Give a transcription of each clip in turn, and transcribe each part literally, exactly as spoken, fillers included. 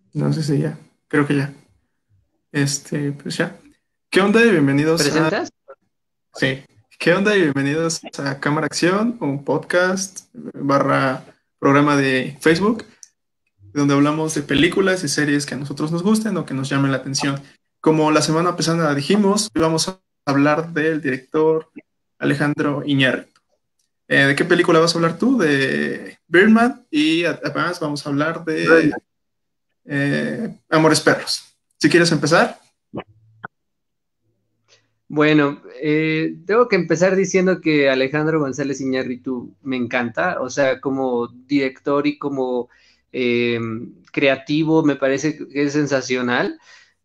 No sé si ya, creo que ya. Este, pues ya. ¿Qué onda y bienvenidos a... ¿Presentas? Sí. ¿Qué onda y bienvenidos a Cámara Acción, un podcast barra programa de Facebook, donde hablamos de películas y series que a nosotros nos gusten o que nos llamen la atención. Como la semana pasada dijimos, hoy vamos a hablar del director Alejandro Iñárritu. Eh, ¿de qué película vas a hablar tú? De Birdman y además vamos a hablar de Birdman. eh, Amores Perros. Si quieres empezar. Bueno, eh, tengo que empezar diciendo que Alejandro González Iñárritu me encanta, o sea, como director y como eh, creativo me parece que es sensacional.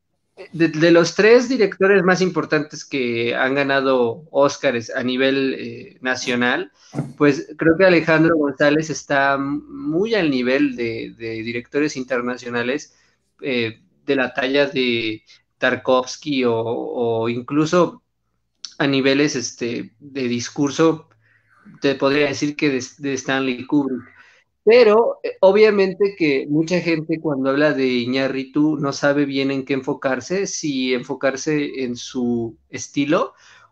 De, de los tres directores más importantes que han ganado Óscares a nivel eh, nacional, pues creo que Alejandro González está muy al nivel de, de directores internacionales eh, de la talla de Tarkovsky o, o incluso a niveles este, de discurso, te podría decir que de, de Stanley Kubrick. Pero eh, obviamente que mucha gente cuando habla de Iñárritu no sabe bien en qué enfocarse, si enfocarse en su estilo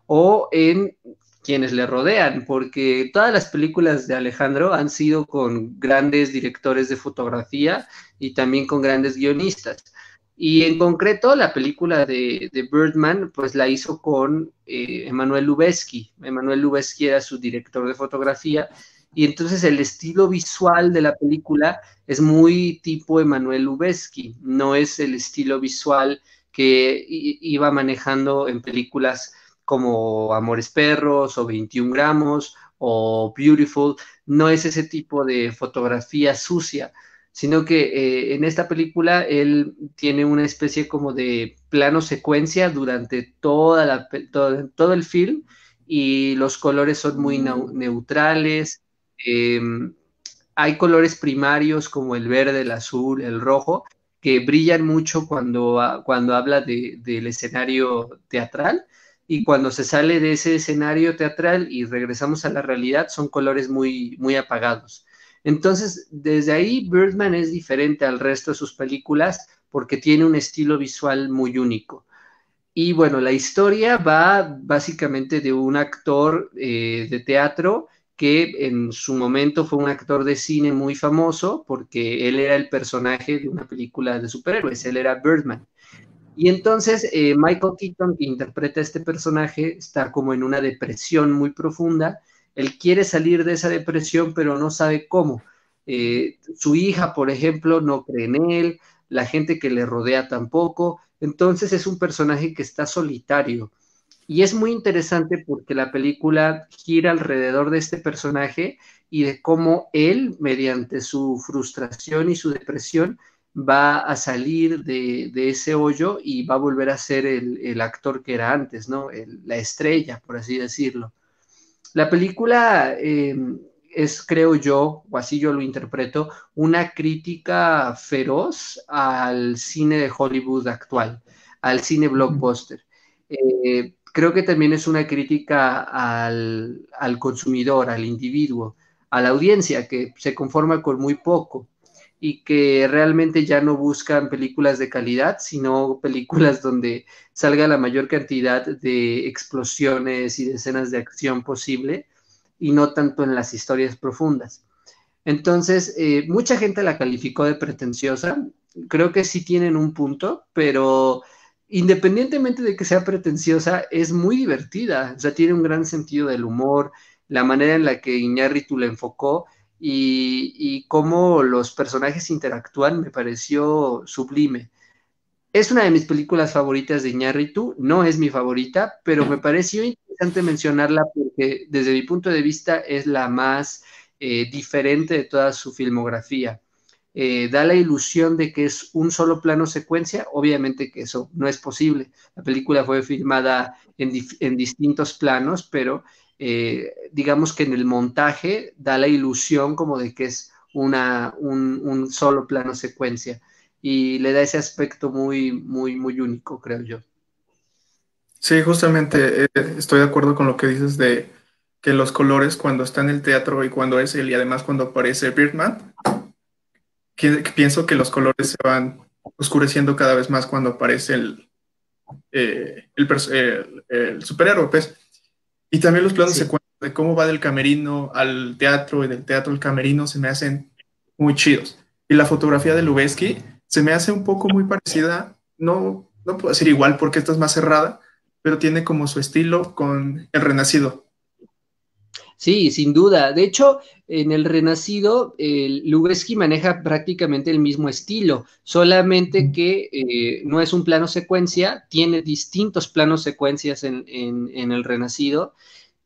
o en quienes le rodean, porque todas las películas de Alejandro han sido con grandes directores de fotografía y también con grandes guionistas. Y en concreto, la película de, de Birdman, pues la hizo con eh, Emanuel Lubezki. Emanuel Lubezki era su director de fotografía y entonces el estilo visual de la película es muy tipo Emanuel Lubezki, no es el estilo visual que iba manejando en películas como Amores Perros o veintiún gramos o Beautiful, no es ese tipo de fotografía sucia, sino que eh, en esta película él tiene una especie como de plano secuencia durante toda la, todo, todo el film y los colores son muy neutrales, eh, hay colores primarios como el verde, el azul, el rojo, que brillan mucho cuando, cuando habla de, del escenario teatral y cuando se sale de ese escenario teatral y regresamos a la realidad son colores muy, muy apagados. Entonces, desde ahí Birdman es diferente al resto de sus películas porque tiene un estilo visual muy único. Y bueno, la historia va básicamente de un actor eh, de teatro que en su momento fue un actor de cine muy famoso porque él era el personaje de una película de superhéroes, él era Birdman. Y entonces eh, Michael Keaton, que interpreta a este personaje, está como en una depresión muy profunda. Él quiere salir de esa depresión, pero no sabe cómo. Eh, su hija, por ejemplo, no cree en él, la gente que le rodea tampoco. Entonces es un personaje que está solitario. Y es muy interesante porque la película gira alrededor de este personaje y de cómo él, mediante su frustración y su depresión, va a salir de, de ese hoyo y va a volver a ser el, el actor que era antes, ¿no? El, la estrella, por así decirlo. La película eh, es, creo yo, o así yo lo interpreto, una crítica feroz al cine de Hollywood actual, al cine blockbuster. Eh, creo que también es una crítica al, al consumidor, al individuo, a la audiencia que se conforma con muy poco y que realmente ya no buscan películas de calidad, sino películas donde salga la mayor cantidad de explosiones y de escenas de acción posible y no tanto en las historias profundas. Entonces, eh, mucha gente la calificó de pretenciosa, creo que sí tienen un punto, pero independientemente de que sea pretenciosa, es muy divertida, o sea, tiene un gran sentido del humor, la manera en la que Iñárritu la enfocó y, y cómo los personajes interactúan me pareció sublime. Es una de mis películas favoritas de Iñárritu, no es mi favorita, pero me pareció interesante mencionarla porque desde mi punto de vista es la más eh, diferente de toda su filmografía. Eh, da la ilusión de que es un solo plano secuencia, obviamente que eso no es posible. La película fue filmada en, dif- en distintos planos, pero eh, digamos que en el montaje da la ilusión como de que es una, un, un solo plano secuencia y le da ese aspecto muy, muy, muy único, creo yo. Sí, justamente eh, estoy de acuerdo con lo que dices de que los colores cuando está en el teatro y cuando es él y además cuando aparece Birdman, que, que pienso que los colores se van. oscureciendo cada vez más cuando aparece el, eh, el, el, el superhéroe, pues. Y también los planos de Sí. secuencia de cómo va del camerino al teatro y del teatro al camerino se me hacen muy chidos. Y la fotografía de Lubezki se me hace un poco muy parecida, no, no puedo decir igual porque esta es más cerrada, pero tiene como su estilo con El Renacido. Sí, sin duda. De hecho, en El Renacido, eh, Lubezki maneja prácticamente el mismo estilo, solamente que eh, no es un plano secuencia, tiene distintos planos secuencias en, en, en El Renacido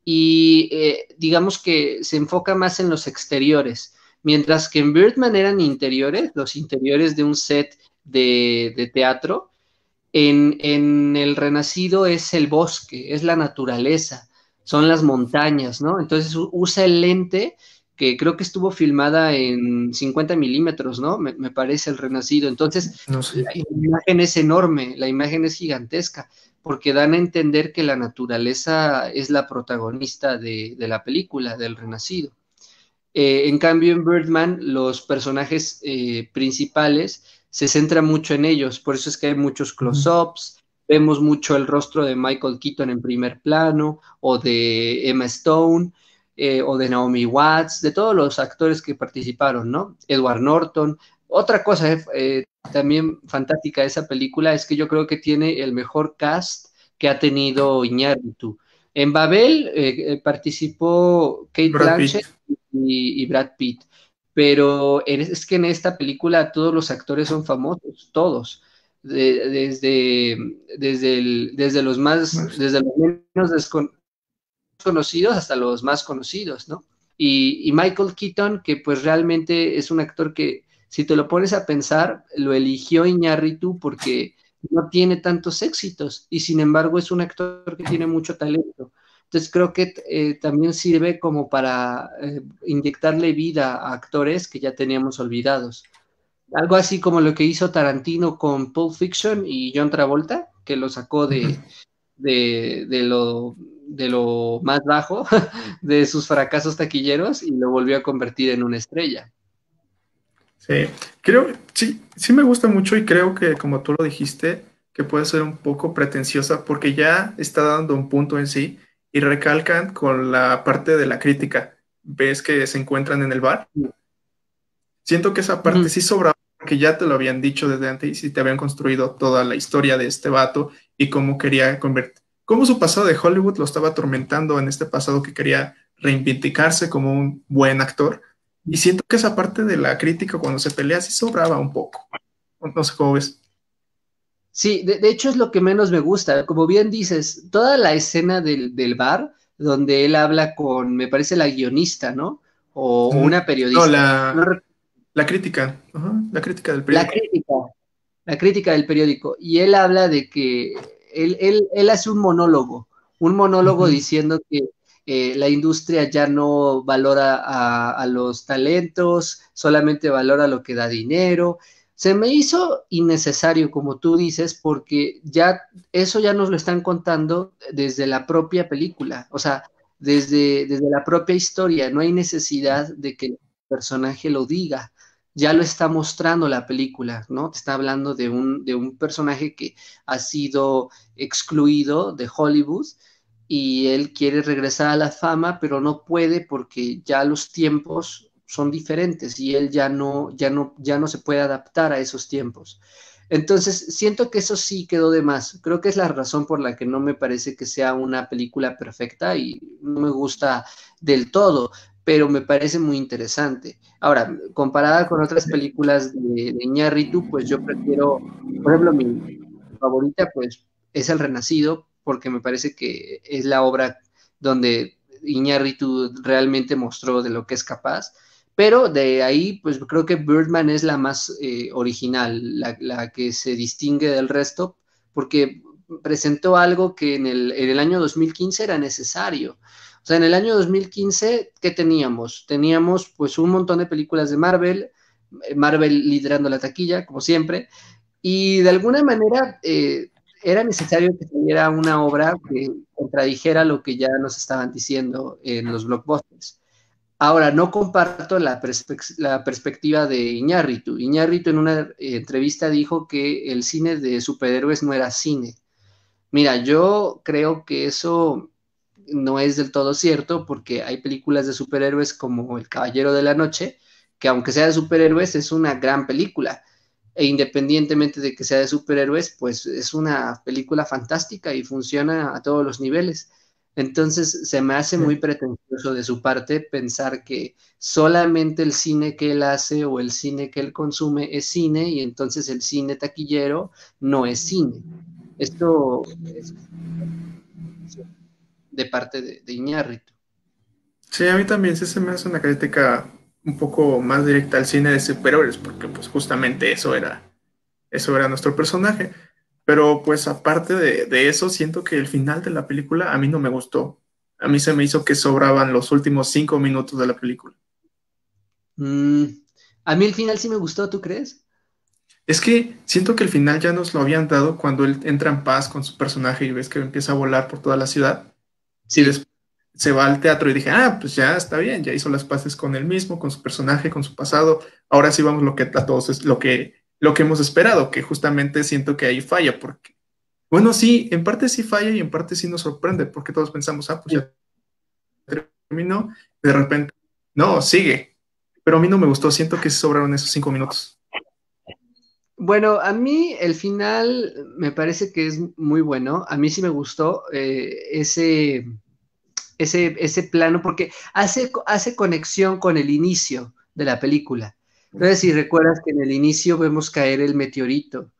y eh, digamos que se enfoca más en los exteriores, mientras que en Birdman eran interiores, los interiores de un set de, de teatro. En, en el Renacido es el bosque, es la naturaleza, son las montañas, ¿no? Entonces usa el lente que creo que estuvo filmada en cincuenta milímetros, ¿no? Me, me parece el Renacido. Entonces, No la sé. imagen es enorme, la imagen es gigantesca, porque dan a entender que la naturaleza es la protagonista de, de la película, del Renacido. Eh, en cambio, en Birdman, los personajes eh, principales se centran mucho en ellos, por eso es que hay muchos close-ups, vemos mucho el rostro de Michael Keaton en primer plano, o de Emma Stone, eh, o de Naomi Watts, de todos los actores que participaron, ¿no? Edward Norton. Otra cosa eh, eh, también fantástica de esa película es que yo creo que tiene el mejor cast que ha tenido Iñárritu. En Babel eh, eh, participó Kate Brad Blanchett Pitt. y, y Brad Pitt. Pero es que en esta película todos los actores son famosos, todos. De, desde, desde, el, desde los más, desde los menos desconocidos hasta los más conocidos, ¿no? Y, y Michael Keaton, que pues realmente es un actor que, si te lo pones a pensar, lo eligió Iñárritu porque no tiene tantos éxitos y sin embargo es un actor que tiene mucho talento. Entonces creo que eh, también sirve como para eh, inyectarle vida a actores que ya teníamos olvidados. Algo así como lo que hizo Tarantino con Pulp Fiction y John Travolta, que lo sacó de, de, de, lo, de lo más bajo, de sus fracasos taquilleros y lo volvió a convertir en una estrella. Sí, creo, sí, sí me gusta mucho y creo que como tú lo dijiste, que puede ser un poco pretenciosa porque ya está dando un punto en sí y recalcan con la parte de la crítica. Ves que se encuentran en el bar. Siento que esa parte Uh-huh. sí sobraba porque ya te lo habían dicho desde antes y te habían construido toda la historia de este vato y cómo quería convertir, cómo su pasado de Hollywood lo estaba atormentando en este pasado que quería reivindicarse como un buen actor. Y siento que esa parte de la crítica cuando se pelea sí sobraba un poco. No sé cómo ves. Sí, de, de, hecho es lo que menos me gusta. Como bien dices, toda la escena del, del bar, donde él habla con, me parece, la guionista, ¿no? O, o una No, periodista. No, la, la crítica, uh-huh, la crítica del la periódico. crítica, la crítica del periódico. Y él habla de que él, él, él hace un monólogo, un monólogo Uh-huh. diciendo que eh, la industria ya no valora a, a, los talentos, solamente valora lo que da dinero. Se me hizo innecesario, como tú dices, porque ya eso ya nos lo están contando desde la propia película, o sea, desde, desde la propia historia. No hay necesidad de que el personaje lo diga, ya lo está mostrando la película, ¿no? Te está hablando de un, de un personaje que ha sido excluido de Hollywood y él quiere regresar a la fama, pero no puede porque ya los tiempos son diferentes y él ya no, ya no, ya no se puede adaptar a esos tiempos. Entonces, siento que eso sí quedó de más. Creo que es la razón por la que no me parece que sea una película perfecta y no me gusta del todo, pero me parece muy interesante. Ahora, comparada con otras películas de, de Iñárritu, pues yo prefiero, por ejemplo, mi favorita, pues es El Renacido, porque me parece que es la obra donde Iñárritu realmente mostró de lo que es capaz. Pero de ahí, pues creo que Birdman es la más eh, original, la, la, que se distingue del resto, porque presentó algo que en el, en el año dos mil quince era necesario. O sea, en el año dos mil quince, ¿qué teníamos? Teníamos pues un montón de películas de Marvel, Marvel liderando la taquilla, como siempre, y de alguna manera eh, era necesario que tuviera una obra que contradijera lo que ya nos estaban diciendo en los blockbusters. Ahora, no comparto la, perspe- la perspectiva de Iñárritu. Iñárritu en una eh, entrevista dijo que el cine de superhéroes no era cine. Mira, yo creo que eso no es del todo cierto porque hay películas de superhéroes como El Caballero de la Noche, que aunque sea de superhéroes es una gran película. E independientemente de que sea de superhéroes, pues es una película fantástica y funciona a todos los niveles. Entonces se me hace muy Sí. pretencioso de su parte pensar que solamente el cine que él hace o el cine que él consume es cine y entonces el cine taquillero no es cine. Esto es de parte de, de Iñárritu. Sí, a mí también sí se me hace una crítica un poco más directa al cine de superhéroes, porque pues justamente eso era, eso era nuestro personaje. Pero pues aparte de, de eso, siento que el final de la película a mí no me gustó. A mí se me hizo que sobraban los últimos cinco minutos de la película. Mm, a mí el final sí me gustó, ¿tú crees? Es que siento que el final ya nos lo habían dado cuando él entra en paz con su personaje y ves que empieza a volar por toda la ciudad y Sí. después se va al teatro y dije, ah, pues ya está bien, ya hizo las paces con él mismo, con su personaje, con su pasado. Ahora sí vamos lo que a todos es lo que, lo que hemos esperado, que justamente siento que ahí falla, porque, bueno, sí, en parte sí falla y en parte sí nos sorprende, porque todos pensamos, ah, pues ya terminó, y de repente, no, sigue. Pero a mí no me gustó, siento que se sobraron esos cinco minutos. Bueno, a mí el final me parece que es muy bueno. A mí sí me gustó eh, ese, ese, ese plano porque hace, hace conexión con el inicio de la película. Entonces, si recuerdas que en el inicio vemos caer el meteorito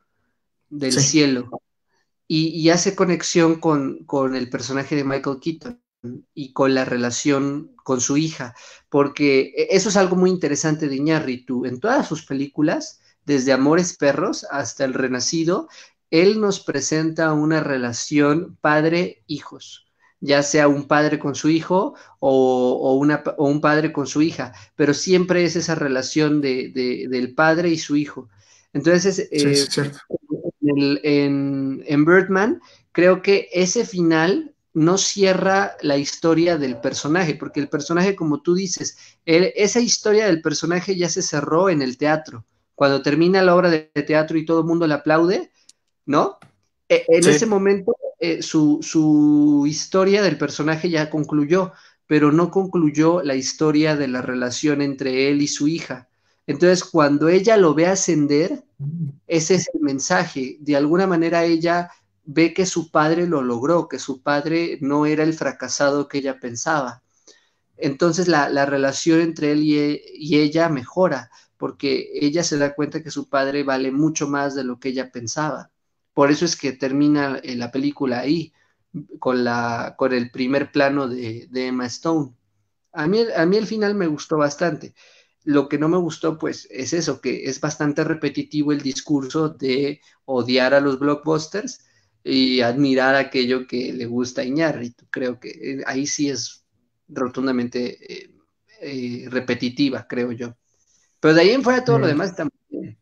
del Sí, cielo y, y hace conexión con, con el personaje de Michael Keaton y con la relación con su hija, porque eso es algo muy interesante de Iñárritu. En todas sus películas, desde Amores Perros hasta El Renacido, él nos presenta una relación padre-hijos, ya sea un padre con su hijo o, o, una, o un padre con su hija, pero siempre es esa relación de, de, del padre y su hijo. Entonces, sí, sí, eh, es cierto. en, el, en, en Birdman, creo que ese final no cierra la historia del personaje, porque el personaje, como tú dices, él, esa historia del personaje ya se cerró en el teatro. Cuando termina la obra de teatro y todo el mundo le aplaude, ¿no? E, en ese Sí, momento eh, su, su historia del personaje ya concluyó, pero no concluyó la historia de la relación entre él y su hija. Entonces, cuando ella lo ve ascender, ese es el mensaje. De alguna manera ella ve que su padre lo logró, que su padre no era el fracasado que ella pensaba. Entonces la, la relación entre él y, e, y, ella mejora, porque ella se da cuenta que su padre vale mucho más de lo que ella pensaba. Por eso es que termina la película ahí, con, la, con el primer plano de, de Emma Stone. A mí, a mí el final me gustó bastante. Lo que no me gustó, pues, es eso, que es bastante repetitivo el discurso de odiar a los blockbusters y admirar aquello que le gusta a Iñárritu. Creo que eh, ahí sí es rotundamente eh, eh, repetitiva, creo yo. Pero de ahí en fuera todo lo mm, demás también.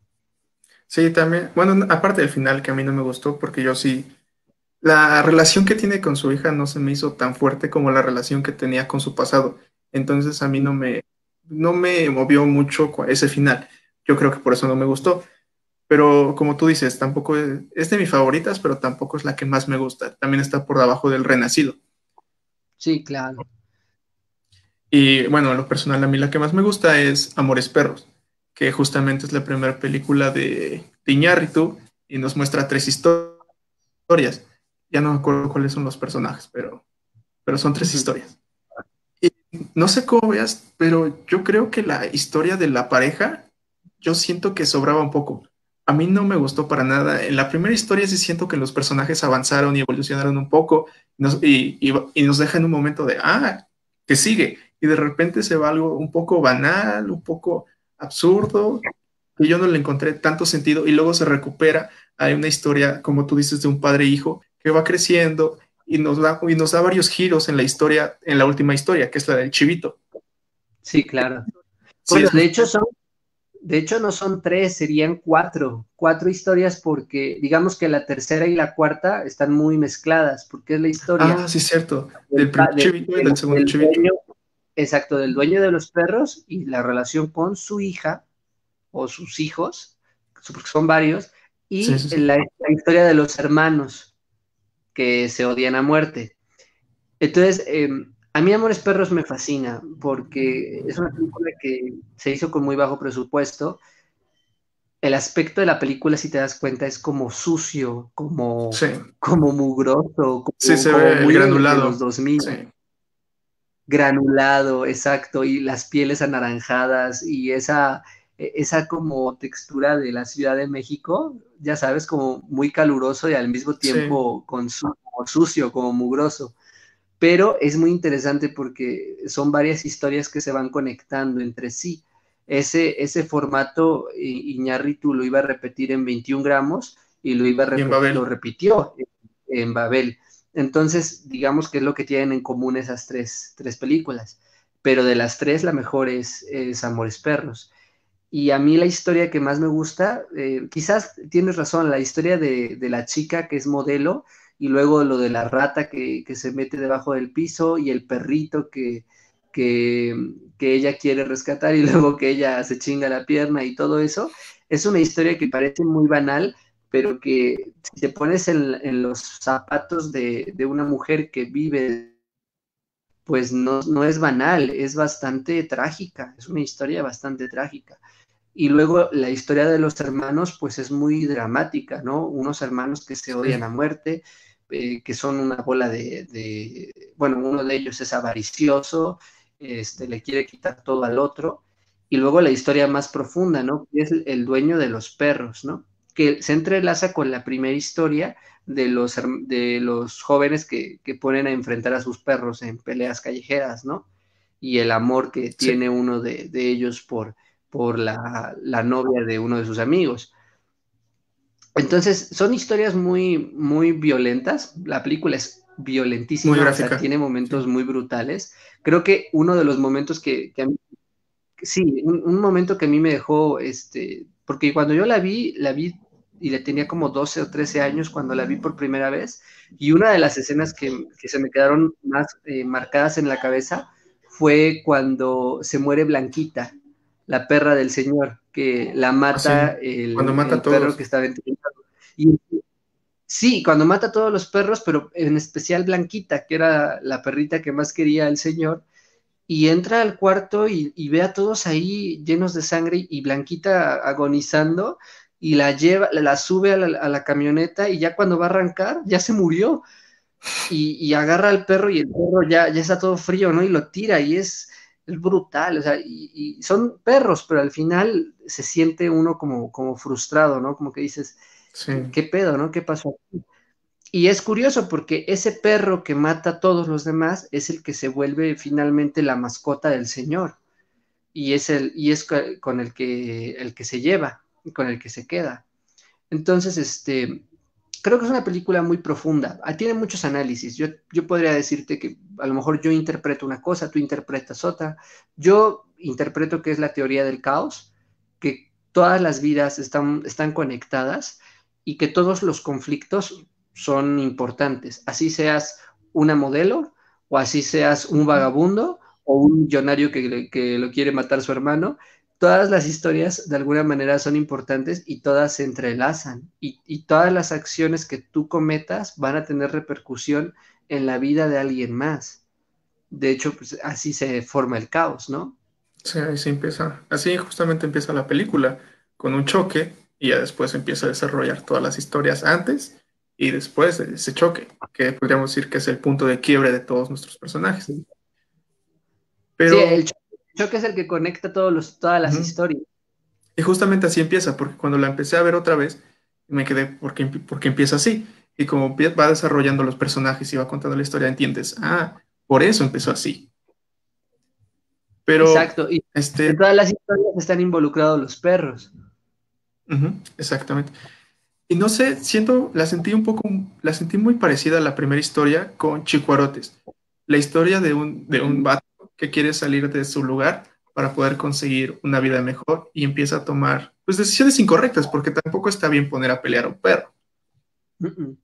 sí, también, bueno, aparte del final que a mí no me gustó, porque yo sí, la relación que tiene con su hija no se me hizo tan fuerte como la relación que tenía con su pasado. Entonces a mí no me, no me movió mucho cu- ese final. Yo creo que por eso no me gustó. Pero como tú dices, tampoco es, es de mis favoritas, pero tampoco es la que más me gusta. También está por debajo del Renacido. Sí, claro. Y bueno, en lo personal a mí la que más me gusta es Amores Perros, que justamente es la primera película de, de Iñárritu y nos muestra tres histo- historias. Ya no me acuerdo cuáles son los personajes, pero, pero son tres Ujú. historias. Y no sé cómo veas, pero yo creo que la historia de la pareja, yo siento que sobraba un poco. A mí no me gustó para nada. En la primera historia sí siento que los personajes avanzaron y evolucionaron un poco nos- y, y, y nos dejan un momento de, ah, que sigue. Y de repente se va algo un poco banal, un poco absurdo, que yo no le encontré tanto sentido y luego se recupera. Hay una historia, como tú dices, de un padre e hijo que va creciendo y nos da, y nos da varios giros en la historia, en la última historia, que es la del chivito. Sí, claro. Sí, Bueno, es de justo. hecho son De hecho, no son tres, serían cuatro, cuatro historias porque digamos que la tercera y la cuarta están muy mezcladas, porque es la historia Ah, sí, es cierto. del, Del primer del, chivito y del, del segundo del chivito. dueño, exacto, del dueño de los perros y la relación con su hija o sus hijos, porque son varios, Sí, y sí, sí. la, la historia de los hermanos que se odian a muerte. Entonces, eh, a mí Amores Perros me fascina porque es una película que se hizo con muy bajo presupuesto. El aspecto de la película, si te das cuenta, es como sucio, como, Sí, como mugroso, sí como, se como ve el muy de, de los granulado. dos mil. Sí, Granulado, exacto, y las pieles anaranjadas y esa, e, esa como textura de la Ciudad de México, ya sabes, como muy caluroso y al mismo sí. tiempo con su, como sucio, como mugroso. Pero es muy interesante porque son varias historias que se van conectando entre sí. Ese, ese formato Iñárritu lo iba a repetir en veintiún gramos y lo, iba a Y en rep lo Babel. repitió en, en Babel. Entonces, digamos que es lo que tienen en común esas tres, tres películas. Pero de las tres, la mejor es, es Amores Perros. Y a mí la historia que más me gusta, eh, quizás tienes razón, la historia de, de, la chica que es modelo y luego lo de la rata que, que se mete debajo del piso y el perrito que, que, que, ella quiere rescatar y luego que ella se chinga la pierna y todo eso, es una historia que parece muy banal, pero que si te pones en, en los zapatos de, de una mujer que vive, pues no, no es banal, es bastante trágica, es una historia bastante trágica. Y luego la historia de los hermanos, pues es muy dramática, ¿no? Unos hermanos que se Sí, odian a muerte, eh, que son una bola de, de, bueno, uno de ellos es avaricioso, este, le quiere quitar todo al otro. Y luego la historia más profunda, ¿no? Que es el dueño de los perros, ¿no? Que se entrelaza con la primera historia de los, de los jóvenes que, que ponen a enfrentar a sus perros en peleas callejeras, ¿no? Y el amor que sí, tiene uno de, de ellos por, por la, la, novia de uno de sus amigos. Entonces, son historias muy, muy violentas. La película es muy violentísima, o sea, gráfica. tiene momentos Sí, muy brutales. Creo que uno de los momentos que, que a mí, sí, un, un, momento que a mí me dejó, este, porque cuando yo la vi, la vi y le tenía como doce o trece años cuando la vi por primera vez, y una de las escenas que, que se me quedaron más eh, marcadas en la cabeza fue cuando se muere Blanquita, la perra del señor, que la mata así, cuando el, mata a el perro todos. que estaba entrenado. Y sí, cuando mata a todos los perros, pero en especial Blanquita, que era la perrita que más quería el señor, y entra al cuarto y, y ve a todos ahí llenos de sangre y Blanquita agonizando y la lleva, la sube a la, a la camioneta y ya cuando va a arrancar, ya se murió y, y agarra al perro y el perro ya, ya está todo frío, ¿no? Y lo tira y es, es brutal, o sea, y, y, son perros, pero al final se siente uno como, como frustrado, ¿no? Como que dices, Sí, ¿qué, qué pedo, ¿no? ¿Qué pasó aquí? Y es curioso porque ese perro que mata a todos los demás es el que se vuelve finalmente la mascota del señor y es el y es con el que el que se lleva, con el que se queda. Entonces, este creo que es una película muy profunda. Ah, tiene muchos análisis. Yo, yo podría decirte que a lo mejor yo interpreto una cosa, tú interpretas otra. Yo interpreto que es la teoría del caos, que todas las vidas están, están conectadas y que todos los conflictos son importantes. Así seas una modelo o así seas un vagabundo o un millonario que, que lo quiere matar su hermano, todas las historias de alguna manera son importantes y todas se entrelazan y, y, todas las acciones que tú cometas van a tener repercusión en la vida de alguien más. De hecho, pues así se forma el caos, ¿no? sí, ahí se empieza. Así justamente empieza la película, con un choque, y ya después empieza a desarrollar todas las historias antes y después de ese choque, que podríamos decir que es el punto de quiebre de todos nuestros personajes. Sí, sí el, Pero, cho el, choque es el que conecta todos los, todas las uh-huh. historias. Y justamente así empieza, porque cuando la empecé a ver otra vez, me quedé porque, porque empieza así. Y como va desarrollando los personajes y va contando la historia, entiendes, ah, por eso empezó así. Pero, Exacto, y en este, todas las historias están involucrados los perros. uh-huh, exactamente. Y no sé, siento, la sentí un poco, la sentí muy parecida a la primera historia con Chicuarotes. La historia de un, de un vato que quiere salir de su lugar para poder conseguir una vida mejor y empieza a tomar, pues, decisiones incorrectas, porque tampoco está bien poner a pelear a un perro. Uh -uh.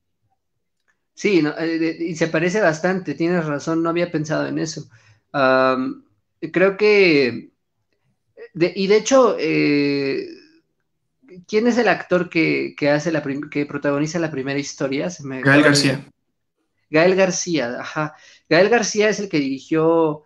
Sí, no, eh, y se parece bastante, tienes razón, no había pensado en eso. Um, creo que, de, y de hecho, eh, ¿quién es el actor que, que hace la prim- que protagoniza la primera historia? Se me Gael acaba de ir. García. Gael García, ajá. Gael García es el que dirigió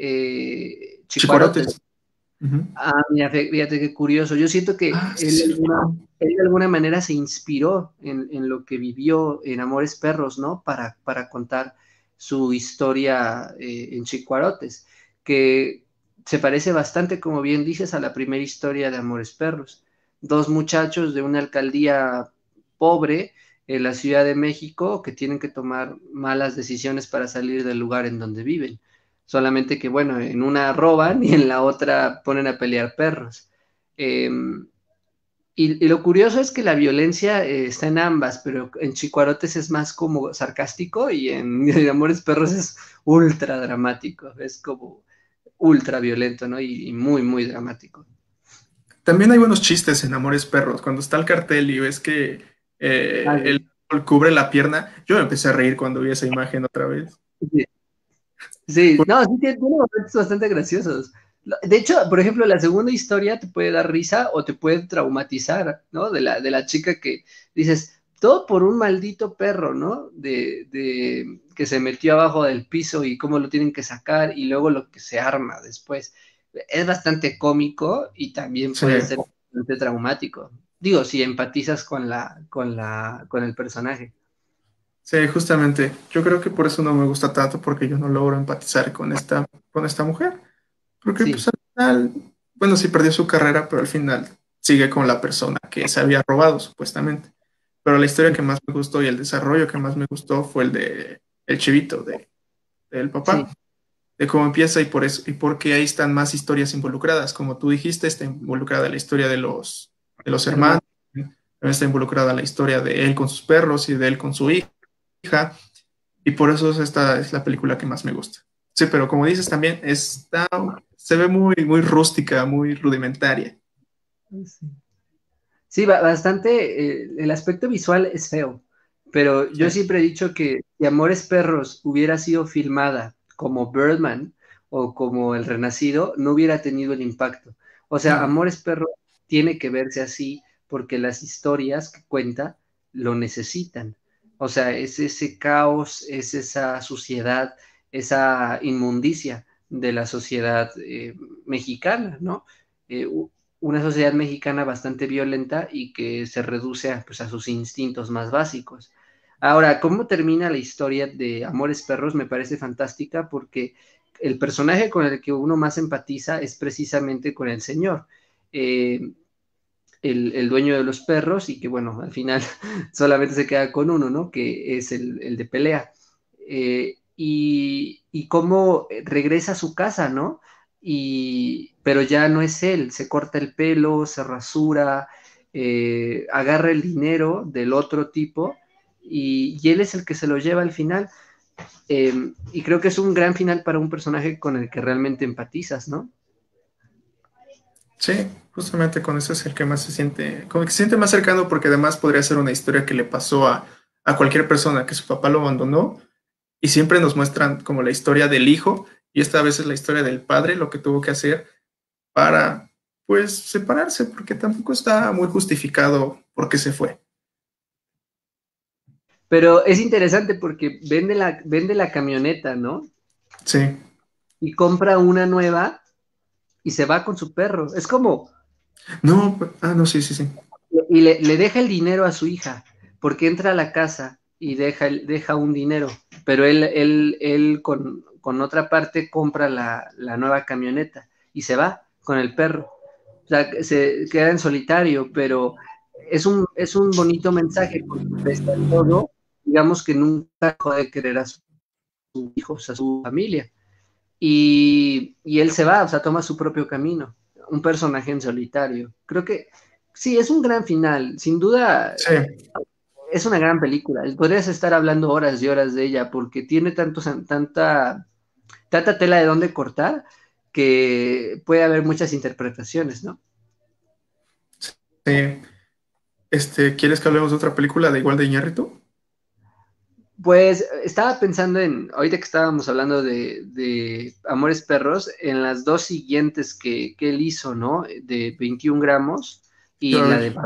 eh, Chicuarotes. Chicuarotes. Ujú. Ah, mira, fí- fíjate qué curioso. Yo siento que Ah, sí, él, de alguna- cierto. él de alguna manera se inspiró en, en lo que vivió en Amores Perros, ¿no? Para, para contar su historia eh, en Chicuarotes, que se parece bastante, como bien dices, a la primera historia de Amores Perros. Dos muchachos de una alcaldía pobre en la Ciudad de México que tienen que tomar malas decisiones para salir del lugar en donde viven. Solamente que, bueno, en una roban y en la otra ponen a pelear perros. Eh, y, y, lo curioso es que la violencia eh, está en ambas, pero en Chicuarotes es más como sarcástico y en, en Amores Perros es ultra dramático, es como ultra violento, ¿no? Y, y muy, muy dramático. También hay buenos chistes en Amores Perros. Cuando está el cartel y ves que Ah, eh, el sí. árbol cubre la pierna, yo me empecé a reír cuando vi esa imagen otra vez. Sí. Sí, no, sí tiene, tiene momentos bastante graciosos. De hecho, por ejemplo, la segunda historia te puede dar risa o te puede traumatizar, ¿no? De la, de la chica que dices, todo por un maldito perro, ¿no? De, de que se metió abajo del piso y cómo lo tienen que sacar y luego lo que se arma después. Es bastante cómico y también Sí, puede ser bastante traumático. Digo, si empatizas con la, con la, con el personaje. sí, justamente. Yo creo que por eso no me gusta tanto, porque yo no logro empatizar con esta, con esta mujer. Porque pues Sí, al final, bueno, sí perdió su carrera, pero al final sigue con la persona que se había robado, supuestamente. Pero la historia que más me gustó y el desarrollo que más me gustó fue el de el chivito, de, del sí, papá, de cómo empieza y por eso, y porque ahí están más historias involucradas. Como tú dijiste, está involucrada la historia de los, de los hermanos, hermano. también está involucrada la historia de él con sus perros y de él con su hija, y por eso esta es la película que más me gusta. Sí, pero como dices también, está, se ve muy, muy rústica, muy rudimentaria. Sí, ba- bastante, eh, el aspecto visual es feo, pero Sí, yo siempre he dicho que si Amores Perros hubiera sido filmada como Birdman o como El Renacido, no hubiera tenido el impacto. O sea, no, Amores Perros tiene que verse así porque las historias que cuenta lo necesitan. O sea, es ese caos, es esa suciedad, esa inmundicia de la sociedad eh, mexicana, ¿no? Eh, una sociedad mexicana bastante violenta y que se reduce a, pues, a sus instintos más básicos. Ahora, ¿cómo termina la historia de Amores Perros? Me parece fantástica porque el personaje con el que uno más empatiza es precisamente con el señor, eh, el, el, dueño de los perros y que, bueno, al final solamente se queda con uno, ¿no? Que es el, el de pelea. Eh, y, y cómo regresa a su casa, ¿no? Y, pero ya no es él, se corta el pelo, se rasura, eh, agarra el dinero del otro tipo y, y, él es el que se lo lleva al final. Eh, y creo que es un gran final para un personaje con el que realmente empatizas, ¿no? sí, justamente con eso es el que más se siente, como que se siente más cercano porque además podría ser una historia que le pasó a, a cualquier persona que su papá lo abandonó y siempre nos muestran como la historia del hijo y esta vez es la historia del padre, lo que tuvo que hacer para pues separarse porque tampoco está muy justificado por qué se fue. Pero es interesante porque vende la, vende la camioneta, ¿no? Sí, Y compra una nueva y se va con su perro. Es como, no, pues, ah, no, sí, sí, sí. y le, le deja el dinero a su hija, porque entra a la casa y deja, deja un dinero, pero él, él, él con, con otra parte compra la, la nueva camioneta y se va con el perro. O sea, se queda en solitario, pero es un, es un bonito mensaje porque pese a todo, digamos que nunca dejó de querer a sus hijos, a su familia. Y, y él se va, o sea, toma su propio camino, un personaje en solitario. Creo que sí, es un gran final, sin duda Sí, es una gran película. Podrías estar hablando horas y horas de ella porque tiene tanto, tanta, tanta tela de dónde cortar que puede haber muchas interpretaciones, ¿no? sí. Este, ¿quieres que hablemos de otra película de igual de Iñárritu? Pues estaba pensando en, ahorita que estábamos hablando de, de Amores Perros, en las dos siguientes que, que él hizo, ¿no? De veintiún gramos y Yo, a la ver, de...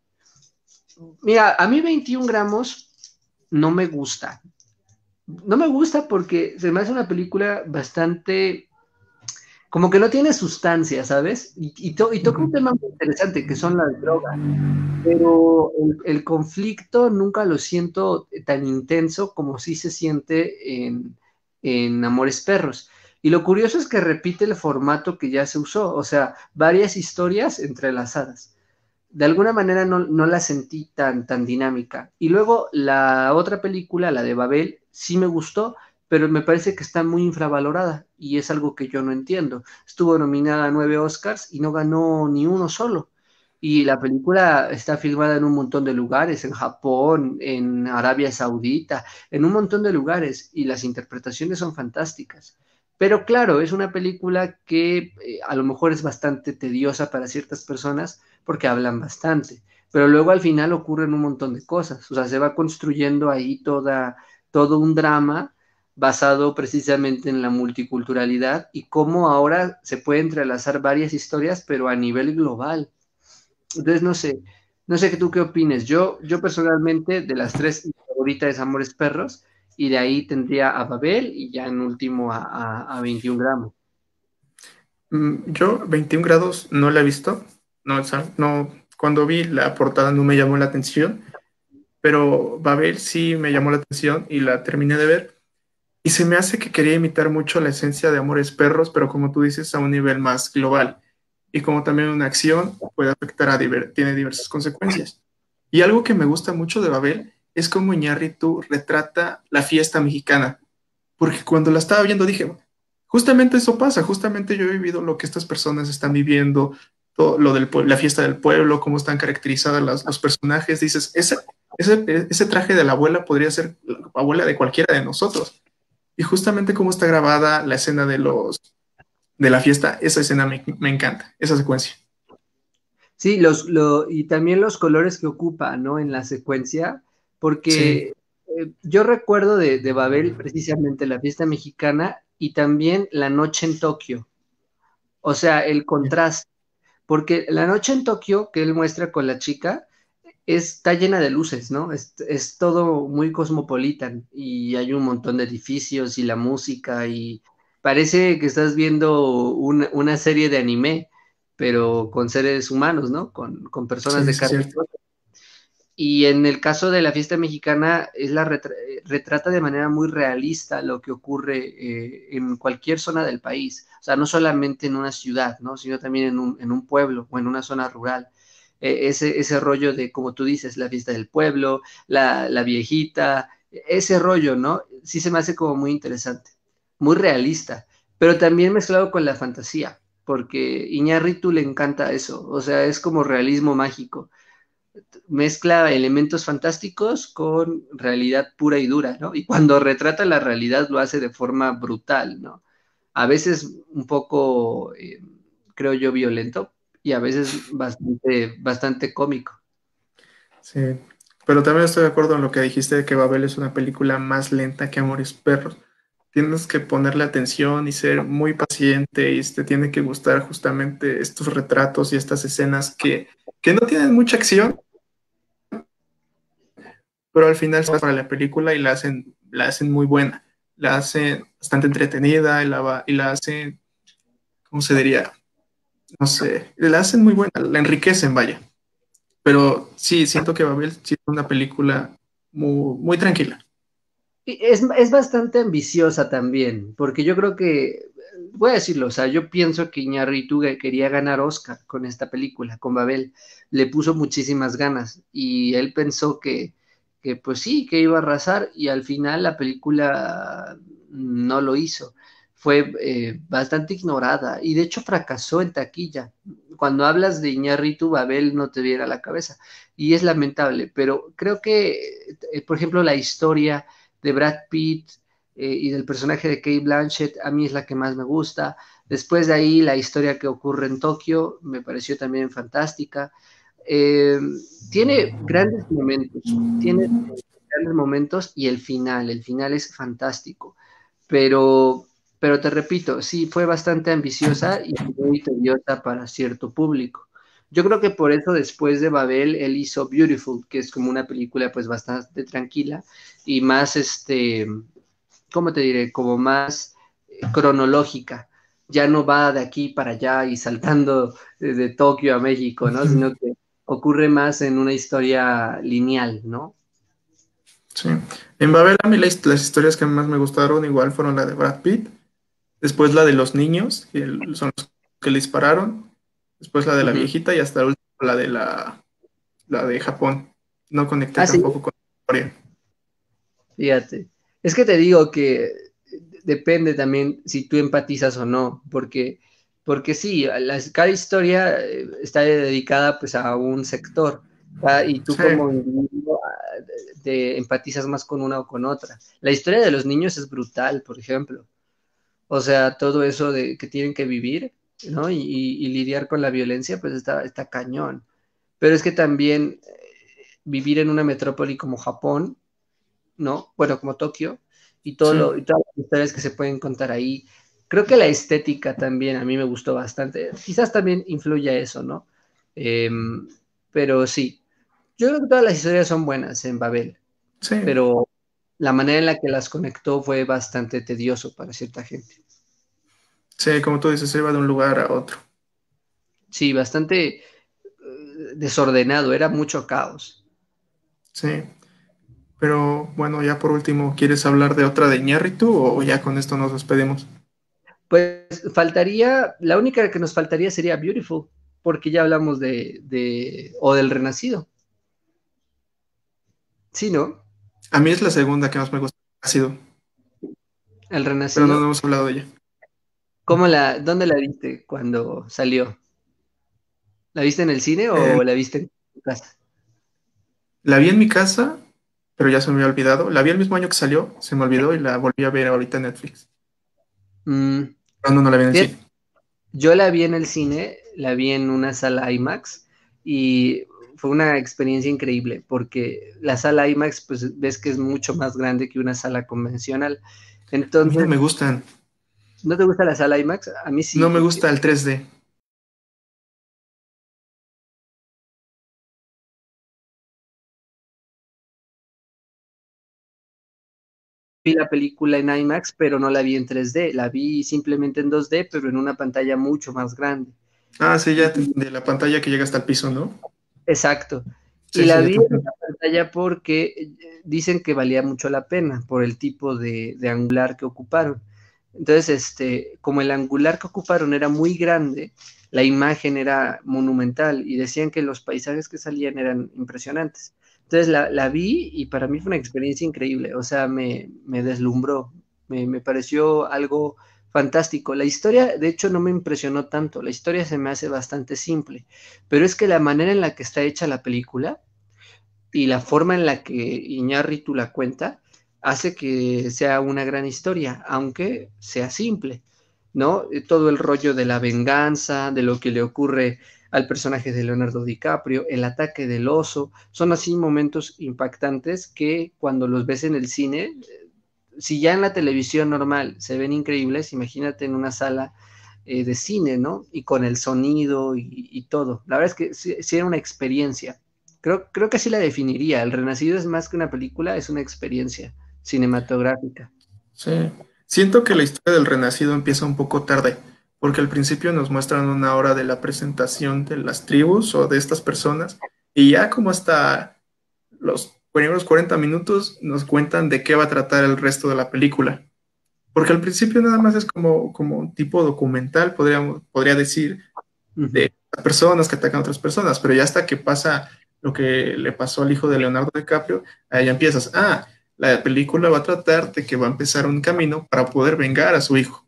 Mira, a mí veintiún gramos no me gusta. No me gusta porque se me hace una película bastante, como que no tiene sustancia, ¿sabes? Y, y, to, y toca un ujú. tema muy interesante que son las drogas, pero el, el, conflicto nunca lo siento tan intenso como sí se siente en, en Amores Perros. Y lo curioso es que repite el formato que ya se usó, o sea, varias historias entrelazadas. De alguna manera no, no la sentí tan, tan dinámica. Y luego la otra película, la de Babel, sí me gustó, pero me parece que está muy infravalorada y es algo que yo no entiendo. Estuvo nominada a nueve Oscars y no ganó ni uno solo. Y la película está filmada en un montón de lugares, en Japón, en Arabia Saudita, en un montón de lugares, y las interpretaciones son fantásticas. Pero claro, es una película que eh, a lo mejor es bastante tediosa para ciertas personas porque hablan bastante, pero luego al final ocurren un montón de cosas, o sea, se va construyendo ahí toda, todo un drama basado precisamente en la multiculturalidad y cómo ahora se puede entrelazar varias historias, pero a nivel global. Entonces, no sé, no sé qué tú qué opines. Yo, yo personalmente, de las tres, mi favorita es Amores Perros, y de ahí tendría a Babel y ya en último a, a, a veintiún gramos. Mm, Yo veintiún grados no la he visto, no, o sea, no, cuando vi la portada no me llamó la atención, pero Babel sí me llamó la atención y la terminé de ver. Y se me hace que quería imitar mucho la esencia de Amores Perros, pero como tú dices, a un nivel más global. Y como también una acción puede afectar a diver tiene diversas consecuencias. Y algo que me gusta mucho de Babel es cómo Iñárritu retrata la fiesta mexicana. Porque cuando la estaba viendo dije, justamente eso pasa, justamente yo he vivido lo que estas personas están viviendo, todo lo del la fiesta del pueblo, cómo están caracterizadas las, los personajes. Dices, ese, ese, ese traje de la abuela podría ser la abuela de cualquiera de nosotros. Y justamente cómo está grabada la escena de los de la fiesta, esa escena me, me encanta, esa secuencia. Sí, los, lo, y también los colores que ocupa, ¿no? En la secuencia, Sí, porque eh, yo recuerdo de, de Babel precisamente la fiesta mexicana y también la noche en Tokio, o sea, el contraste, porque la noche en Tokio que él muestra con la chica está llena de luces, ¿no? Es, es todo muy cosmopolitan y hay un montón de edificios y la música y parece que estás viendo un- una serie de anime, pero con seres humanos, ¿no? Con, con personas sí, de sí, es carne y cierto. hueso. Y en el caso de la fiesta mexicana, es la retra- retrata de manera muy realista lo que ocurre eh, en cualquier zona del país. O sea, no solamente en una ciudad, ¿no? Sino también en un, en un pueblo o en una zona rural. Eh, ese, ese rollo de, como tú dices, la fiesta del pueblo, la, la viejita, ese rollo, ¿no? Sí se me hace como muy interesante, muy realista, pero también mezclado con la fantasía, porque Iñárritu le encanta eso, o sea, es como realismo mágico, mezcla elementos fantásticos con realidad pura y dura, ¿no? Y cuando retrata la realidad lo hace de forma brutal, ¿no? A veces un poco, eh, creo yo, violento y a veces bastante, bastante cómico. Sí. Pero también estoy de acuerdo en lo que dijiste de que Babel es una película más lenta que Amores Perros. Tienes que ponerle atención y ser muy paciente y te tiene que gustar justamente estos retratos y estas escenas que, que no tienen mucha acción, pero al final se para la película y la hacen, la hacen muy buena. La hacen bastante entretenida y la, va- y la hacen, ¿cómo se diría? No sé, la hacen muy buena, la enriquecen, vaya. Pero sí, siento que Babel sí es una película muy, muy tranquila. Y Es, es bastante ambiciosa también, porque yo creo que, voy a decirlo, o sea, yo pienso que Iñárritu quería ganar Oscar con esta película, con Babel, le puso muchísimas ganas y él pensó que, que pues sí, que iba a arrasar y al final la película no lo hizo, fue eh, bastante ignorada y de hecho fracasó en taquilla. Cuando hablas de Iñárritu, Babel no te viene a la cabeza y es lamentable, pero creo que, eh, por ejemplo, la historia de Brad Pitt eh, y del personaje de Kate Blanchett, a mí es la que más me gusta. Después de ahí, la historia que ocurre en Tokio me pareció también fantástica. Eh, tiene grandes momentos, tiene grandes momentos y el final, el final es fantástico, pero, pero te repito, sí, fue bastante ambiciosa y muy tediosa para cierto público. Yo creo que por eso después de Babel él hizo Beautiful, que es como una película pues bastante tranquila y más, este, ¿cómo te diré? Como más eh, cronológica. Ya no va de aquí para allá y saltando de, de Tokio a México, ¿no? Sino que ocurre más en una historia lineal, ¿no? Sí. En Babel a mí las, las historias que más me gustaron igual fueron la de Brad Pitt, después la de los niños, que el- son los que le dispararon, después la de la Ujú. viejita y hasta el último la de la, la de Japón. No conecté Ah, sí, tampoco con la historia. fíjate. Es que te digo que depende también si tú empatizas o no, porque, porque sí, las- cada historia eh, está dedicada pues a un sector, ¿va? Y tú Sí, como individuo ah, te empatizas más con una o con otra. La historia de los niños es brutal, por ejemplo. O sea, todo eso de que tienen que vivir, ¿no? Y, y- y lidiar con la violencia, pues está, está cañón. Pero es que también eh, vivir en una metrópoli como Japón, ¿no? Bueno, como Tokio, y todo sí, lo, y todas las historias que se pueden contar ahí. Creo que la estética también a mí me gustó bastante. Quizás también influye eso, ¿no? Em, pero sí, yo creo que todas las historias son buenas en Babel, sí, pero la manera en la que las conectó fue bastante tedioso para cierta gente. sí, como tú dices, se iba de un lugar a otro. Sí, bastante eh, desordenado, era mucho caos. Sí, pero bueno, ya por último, ¿quieres hablar de otra de Iñárritu o ya con esto nos despedimos? Pues faltaría, la única que nos faltaría sería Beautiful, porque ya hablamos de, de o del Renacido. Sí, ¿no? A mí es la segunda que más me gusta, ha sido, El pero no, Renacido. no hemos hablado de ella. ¿Cómo la, dónde la viste cuando salió? ¿La viste en el cine Eh, o la viste en tu casa? la vi en mi casa, pero ya se me había olvidado. La vi el mismo año que salió, se me olvidó y la volví a ver ahorita en Netflix. Mm, No, no, no la vi en el fíjate, cine. yo la vi en el cine, la vi en una sala IMAX y fue una experiencia increíble porque la sala IMAX, pues ves que es mucho más grande que una sala convencional. A mí no Entonces, me gustan. ¿no te gusta la sala IMAX? A mí sí, No me porque gusta el tres D. vi la película en IMAX, pero no la vi en tres D, la vi simplemente en dos D, pero en una pantalla mucho más grande. Ah, sí, Y, ya te entendí. La pantalla que llega hasta el piso, ¿no? exacto. Y Sí, sí, la ya vi te en entendí. una pantalla porque eh, dicen que valía mucho la pena por el tipo de, de angular que ocuparon. Entonces, este, como el angular que ocuparon era muy grande, la imagen era monumental y decían que los paisajes que salían eran impresionantes. Entonces la, la vi y para mí fue una experiencia increíble, o sea, me, me deslumbró, me, me pareció algo fantástico. La historia, de hecho, no me impresionó tanto, la historia se me hace bastante simple, pero es que la manera en la que está hecha la película y la forma en la que Iñárritu la cuenta hace que sea una gran historia, aunque sea simple, ¿no? Todo el rollo de la venganza, de lo que le ocurre al personaje de Leonardo DiCaprio, el ataque del oso, son así momentos impactantes que cuando los ves en el cine, si ya en la televisión normal se ven increíbles, imagínate en una sala eh, de cine, ¿no? Y con el sonido y, y todo. La verdad es que sí, sí era una experiencia. Creo, creo que así la definiría. El Renacido es más que una película, es una experiencia cinematográfica. Sí. Siento que la historia del Renacido empieza un poco tarde, porque al principio nos muestran una hora de la presentación de las tribus o de estas personas, y ya como hasta los primeros cuarenta minutos nos cuentan de qué va a tratar el resto de la película. Porque al principio nada más es como, como un tipo documental, podríamos, podría decir, Uh -huh. de personas que atacan a otras personas, pero ya hasta que pasa lo que le pasó al hijo de Leonardo DiCaprio, ahí ya empiezas, ah, la película va a tratar de que va a empezar un camino para poder vengar a su hijo.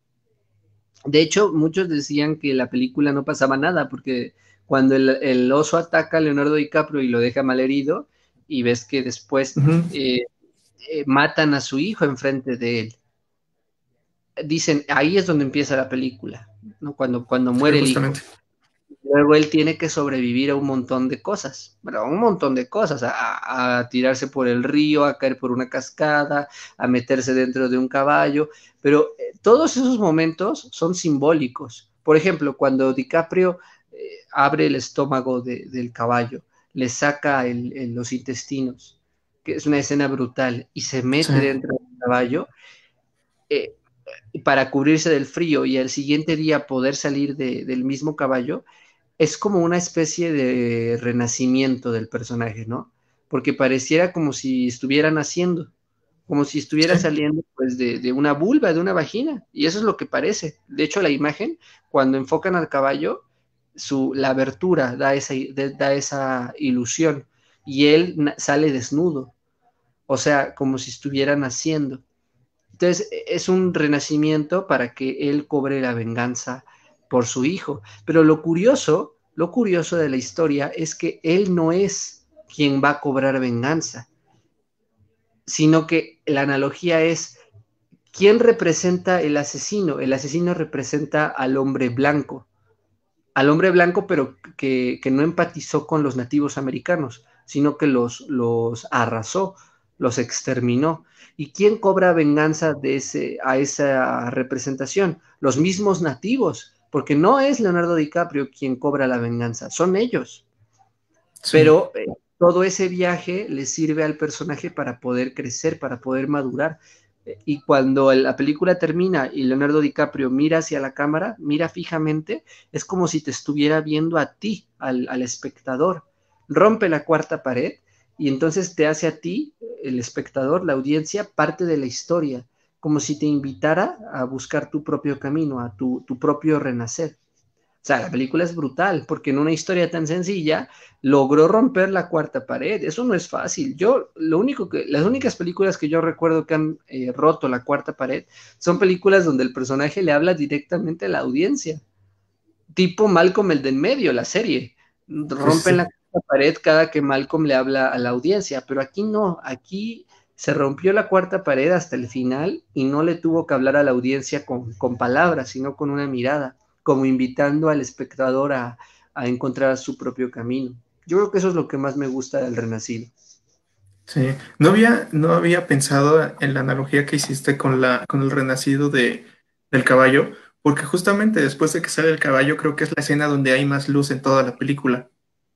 De hecho, muchos decían que la película no pasaba nada, porque cuando el, el oso ataca a Leonardo DiCaprio y lo deja malherido, y ves que después Ujú. eh, eh, matan a su hijo enfrente de él. Dicen, ahí es donde empieza la película, ¿no? Cuando, cuando Sí, muere el hijo. justamente. Luego él tiene que sobrevivir a un montón de cosas, bueno, a un montón de cosas, a, a tirarse por el río, a caer por una cascada, a meterse dentro de un caballo, pero eh, todos esos momentos son simbólicos. Por ejemplo, cuando DiCaprio eh, abre el estómago de, del caballo, le saca el, el, los intestinos, que es una escena brutal, y se Sí, mete dentro del caballo, eh, para cubrirse del frío y al siguiente día poder salir de, del mismo caballo, es como una especie de renacimiento del personaje, ¿no? Porque pareciera como si estuviera naciendo, como si estuviera sí, saliendo pues de, de, una vulva, de una vagina, y eso es lo que parece. De hecho, la imagen, cuando enfocan al caballo, su, la abertura da esa, da esa ilusión, y él sale desnudo, o sea, como si estuviera naciendo. Entonces, es un renacimiento para que él cobre la venganza por su hijo. Pero lo curioso, lo curioso de la historia es que él no es quien va a cobrar venganza, sino que la analogía es quién representa el asesino. El asesino representa al hombre blanco, al hombre blanco, pero que, que no empatizó con los nativos americanos, sino que los, los arrasó, los exterminó. ¿Y quién cobra venganza de ese, a esa representación? Los mismos nativos, porque no es Leonardo DiCaprio quien cobra la venganza, son ellos. sí. Pero eh, todo ese viaje le sirve al personaje para poder crecer, para poder madurar. Y cuando la película termina y Leonardo DiCaprio mira hacia la cámara, mira fijamente, es como si te estuviera viendo a ti, al, al espectador. Rompe la cuarta pared y entonces te hace a ti, el espectador, la audiencia, parte de la historia, como si te invitara a buscar tu propio camino, a tu, tu propio renacer. O sea, la película es brutal, porque en una historia tan sencilla logró romper la cuarta pared. Eso no es fácil. Yo, lo único que, las únicas películas que yo recuerdo que han eh, roto la cuarta pared son películas donde el personaje le habla directamente a la audiencia. Tipo Malcolm el de en medio, la serie. Sí, sí, Rompen la sí. cuarta pared cada que Malcolm le habla a la audiencia, pero aquí no, aquí se rompió la cuarta pared hasta el final y no le tuvo que hablar a la audiencia con, con palabras, sino con una mirada, como invitando al espectador a, a encontrar su propio camino. Yo creo que eso es lo que más me gusta del Renacido. Sí. No había, no había pensado en la analogía que hiciste con la, con el renacido de, del caballo, porque justamente después de que sale el caballo, creo que es la escena donde hay más luz en toda la película.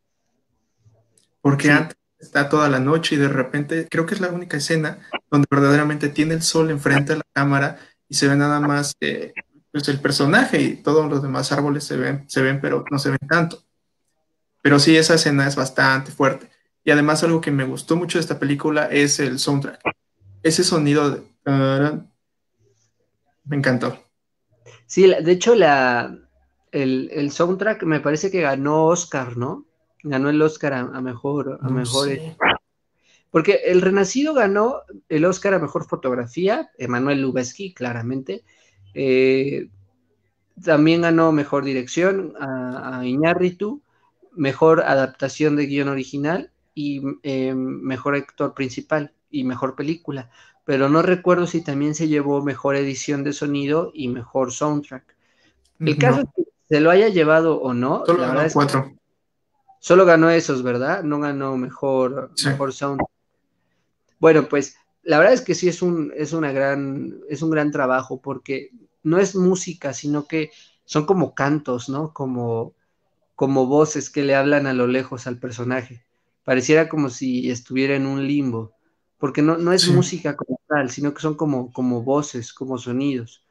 Porque Sí, antes está toda la noche y de repente creo que es la única escena donde verdaderamente tiene el sol enfrente de la cámara y se ve nada más eh, pues el personaje y todos los demás árboles se ven, se ven, pero no se ven tanto. Pero sí, esa escena es bastante fuerte. Y además algo que me gustó mucho de esta película es el soundtrack. Ese sonido de... tarán, me encantó. sí, de hecho la, el, el soundtrack me parece que ganó Oscar, ¿no? Ganó el Oscar a, a mejor, a No mejor. sé. Porque El Renacido ganó el Oscar a Mejor Fotografía, Emanuel Lubezki, claramente. Eh, también ganó Mejor Dirección a, a Iñárritu, Mejor Adaptación de Guión Original y eh, Mejor Actor Principal y Mejor Película. Pero no recuerdo si también se llevó Mejor Edición de Sonido y Mejor Soundtrack. El caso No, es que se lo haya llevado o no, solo la verdad ganó es que cuatro. solo ganó esos, ¿verdad? No ganó Mejor, Sí, mejor Soundtrack. Bueno, pues la verdad es que sí es un, es una gran, es un gran trabajo porque no es música, sino que son como cantos, ¿no? Como, como voces que le hablan a lo lejos al personaje. Pareciera como si estuviera en un limbo, porque no, no es sí, música como tal, sino que son como, como voces, como sonidos.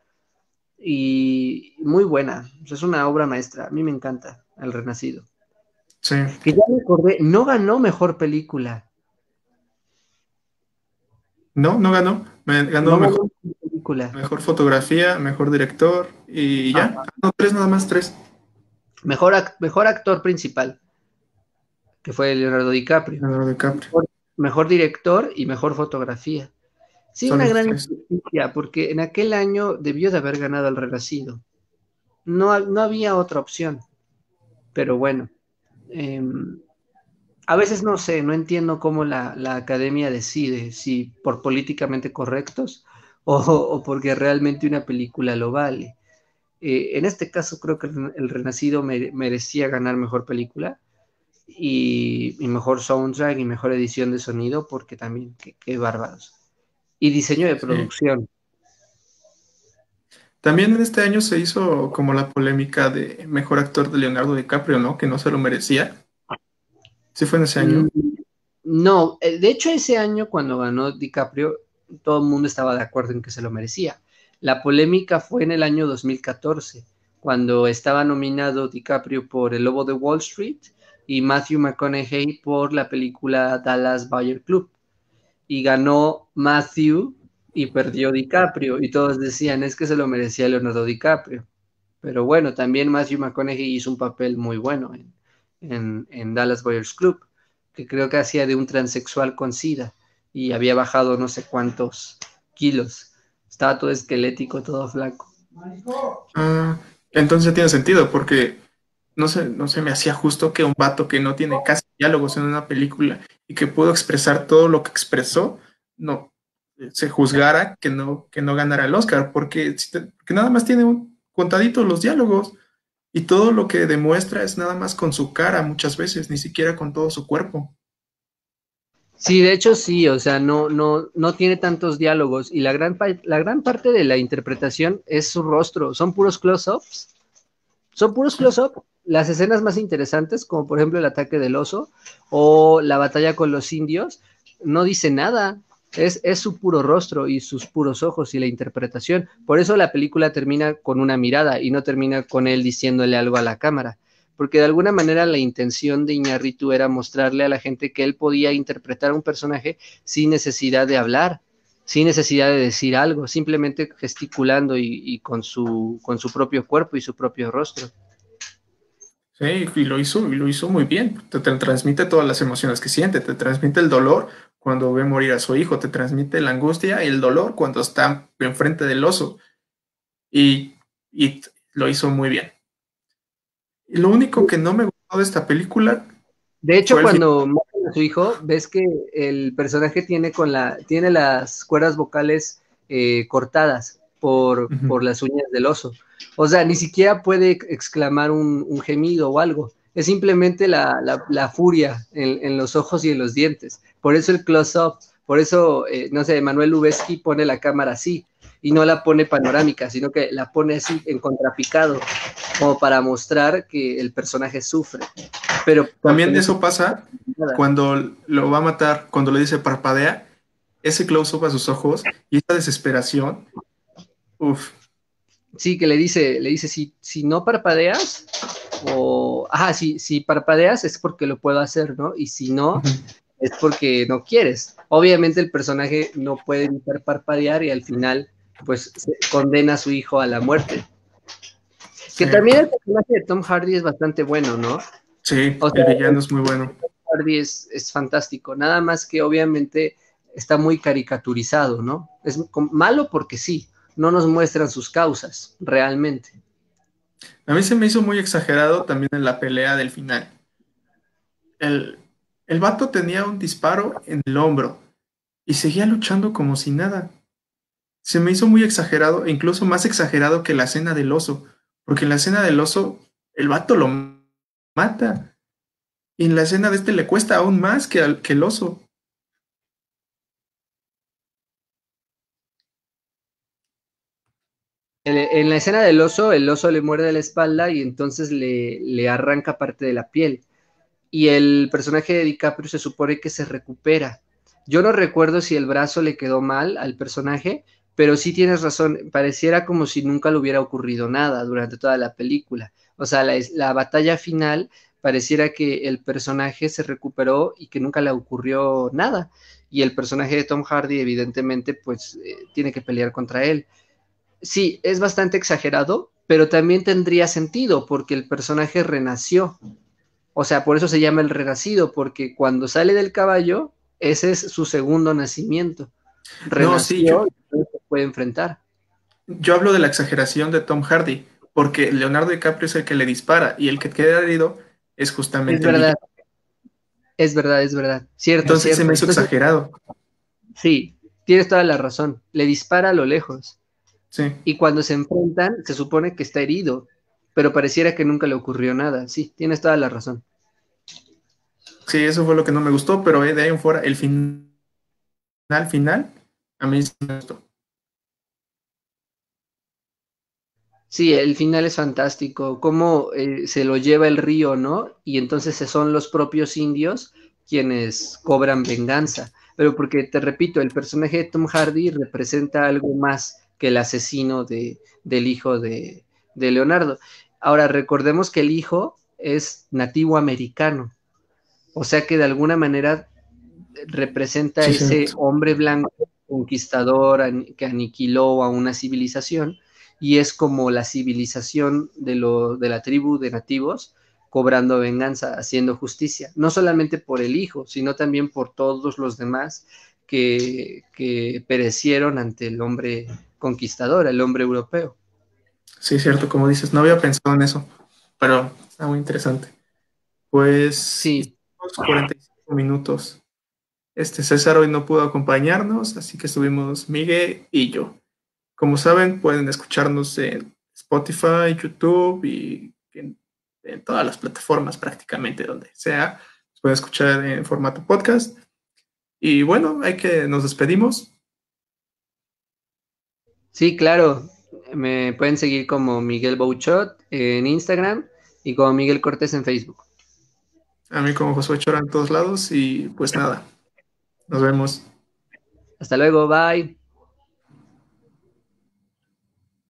Y muy buena, es una obra maestra, a mí me encanta El Renacido. sí. Que ya me acordé, no ganó mejor película, No, no ganó. Me ganó no mejor, ganó mejor película. mejor fotografía, mejor director y ya. Ah, no, tres nada más, tres. Mejor, ac- mejor actor principal, que fue Leonardo DiCaprio. Leonardo DiCaprio. Mejor, mejor director y mejor fotografía. Sí, Solo una los gran tres. injusticia, porque en aquel año debió de haber ganado el Renacido. No, no había otra opción, pero bueno. eh, a veces no sé, no entiendo cómo la, la academia decide, si por políticamente correctos o, o porque realmente una película lo vale. Eh, en este caso creo que el, el Renacido mere, merecía ganar mejor película y, y, mejor soundtrack y mejor edición de sonido, porque también, qué, qué bárbaros. Y diseño de Sí. producción. También en este año se hizo como la polémica de mejor actor de Leonardo DiCaprio, ¿no? Que no se lo merecía. Sí fue en ese Mm, año. no, eh, de hecho ese año cuando ganó DiCaprio, todo el mundo estaba de acuerdo en que se lo merecía. La polémica fue en el año dos mil catorce, cuando estaba nominado DiCaprio por El Lobo de Wall Street y Matthew McConaughey por la película Dallas Buyer Club. Y ganó Matthew y perdió DiCaprio. Y todos decían, es que se lo merecía Leonardo DiCaprio. Pero bueno, también Matthew McConaughey hizo un papel muy bueno en, en, en Dallas Buyers Club, que creo que hacía de un transexual con SIDA y había bajado no sé cuántos kilos. Estaba todo esquelético, todo flaco. Ah, entonces tiene sentido, porque no se, no se me hacía justo que un vato que no tiene casi diálogos en una película y que pudo expresar todo lo que expresó, no se juzgara que no, que no ganara el Oscar, porque, si te- porque nada más tiene un contadito los diálogos y todo lo que demuestra es nada más con su cara muchas veces, ni siquiera con todo su cuerpo. Sí, de hecho sí, o sea, no, no, no tiene tantos diálogos y la gran, la gran parte de la interpretación es su rostro, son puros close-ups, son puros Sí. close-up. Las escenas más interesantes, como por ejemplo el ataque del oso o la batalla con los indios, no dice nada, es, es su puro rostro y sus puros ojos y la interpretación. Por eso la película termina con una mirada y no termina con él diciéndole algo a la cámara, porque de alguna manera la intención de Iñárritu era mostrarle a la gente que él podía interpretar a un personaje sin necesidad de hablar, sin necesidad de decir algo, simplemente gesticulando y, y con, su, con su propio cuerpo y su propio rostro. Sí, y lo hizo, y lo hizo muy bien. Te, te transmite todas las emociones que siente, te transmite el dolor cuando ve morir a su hijo, te transmite la angustia y el dolor cuando está enfrente del oso. Y, y lo hizo muy bien. Y lo único que no me gustó de esta película De hecho, fue el final. cuando matan a su hijo, ves que el personaje tiene, con la, tiene las cuerdas vocales eh, cortadas por, Ujú. por las uñas del oso. O sea, ni siquiera puede exclamar un, un gemido o algo. Es simplemente la, la, la furia en, en, los ojos y en los dientes. Por eso el close-up. Por eso, eh, no sé, Manuel Lubezki pone la cámara así y no la pone panorámica, sino que la pone así en contrapicado, como para mostrar que el personaje sufre. Pero porque También no eso pasa nada. cuando lo va a matar, cuando le dice parpadea, ese close-up a sus ojos y esta desesperación. Uf, Sí, que le dice, le dice, si, si no parpadeas, o, ajá, si, si parpadeas es porque lo puedo hacer, ¿no? Y si no, ujú. es porque no quieres. Obviamente el personaje no puede evitar parpadear y al final, pues, se condena a su hijo a la muerte. Que Sí, también el personaje de Tom Hardy es bastante bueno, ¿no? sí, O sea, el el villano es muy bueno. Tom Hardy es, es fantástico, nada más que obviamente está muy caricaturizado, ¿no? Es malo porque sí, no nos muestran sus causas realmente. A mí se me hizo muy exagerado también en la pelea del final. El, el vato tenía un disparo en el hombro y seguía luchando como si nada. Se me hizo muy exagerado, e incluso más exagerado que la escena del oso, porque en la escena del oso el vato lo mata y en la escena de este le cuesta aún más que, al, que el oso. En, en la escena del oso, el oso le muerde la espalda y entonces le, le arranca parte de la piel. Y el personaje de DiCaprio se supone que se recupera. Yo no recuerdo si el brazo le quedó mal al personaje, pero sí tienes razón, pareciera como si nunca le hubiera ocurrido nada durante toda la película. O sea, la, la batalla final pareciera que el personaje se recuperó y que nunca le ocurrió nada. Y el personaje de Tom Hardy, evidentemente, pues eh, tiene que pelear contra él. Sí, es bastante exagerado, pero también tendría sentido porque el personaje renació. O sea, por eso se llama el renacido, porque cuando sale del caballo, ese es su segundo nacimiento. No, sí, yo, Renació y se puede enfrentar. yo hablo de la exageración de Tom Hardy, porque Leonardo DiCaprio es el que le dispara y el que queda herido es Es justamente el verdad, villano. es verdad, es verdad. Cierto, Entonces se me cierto. hizo Entonces, exagerado. sí, tienes toda la razón. Le dispara a lo lejos. Sí, y cuando se enfrentan se supone que está herido, pero pareciera que nunca le ocurrió nada. Sí, tienes toda la razón. sí, eso fue lo que no me gustó, pero eh, de ahí en fuera, el final, final, a mí sí me gustó. Sí, el final es fantástico, cómo eh, se lo lleva el río, ¿no? Y entonces son los propios indios quienes cobran venganza. Pero porque, te repito, el personaje de Tom Hardy representa algo más que el asesino de, del hijo de, de Leonardo. Ahora, recordemos que el hijo es nativo americano, o sea que de alguna manera representa Sí, ese cierto. hombre blanco conquistador que aniquiló a una civilización y es como la civilización de, lo, de la tribu de nativos cobrando venganza, haciendo justicia, no solamente por el hijo, sino también por todos los demás que, que perecieron ante el hombre conquistador, el hombre europeo. Sí, cierto, como dices, no había pensado en eso, pero está muy interesante. Pues Sí, hicimos cuarenta y cinco minutos. Este César hoy no pudo acompañarnos, así que estuvimos Miguel y yo. Como saben, pueden escucharnos en Spotify, YouTube y en, en todas las plataformas prácticamente donde sea. Nos pueden escuchar en formato podcast. Y bueno, hay que nos despedimos. sí, claro. Me pueden seguir como Miguel Bouchot en Instagram y como Miguel Cortés en Facebook. A mí como Josué Chora en todos lados y pues nada, nos vemos. Hasta luego, bye.